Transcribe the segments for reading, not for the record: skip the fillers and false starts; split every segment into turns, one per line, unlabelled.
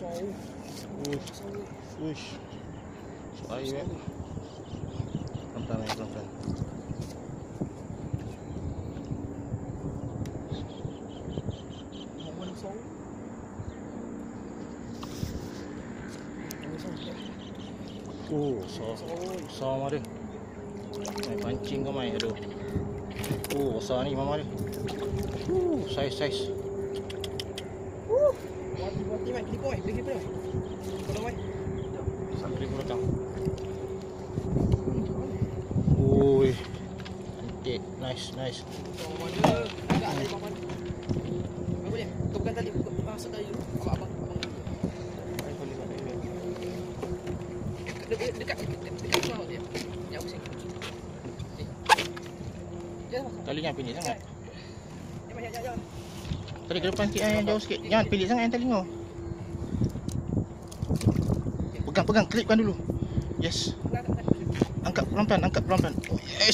Uish. So air. Pelan-pelan. Besar dia. Main pancing kau main, aduh. Besar ni mama dia. Saiz.
Buat mai klip oi, bagi apa? Kalau mai.
Sampai pun datang. Cantik, nice.
Mana? Agak tali bawah mana? Apa dia? Kau bukan tali, masuk tali dulu. Abang. Dekat bawah dia. Yang pusing.
Talinya pilih sangat.
Jangan.
Tali ke depan sikit yang jauh sikit. Jangan pilih sangat yang tali kau. Pegang, klipkan dulu. Yes. Angkat pelan-pelan. Yes.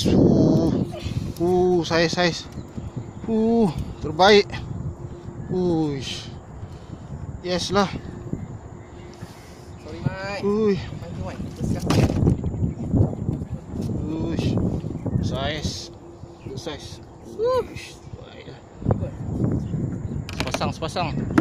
Saiz. Terbaik. Yes lah.
Sorry, Mai. Panggil Mai.
Saiz. Baiklah. Sepasang.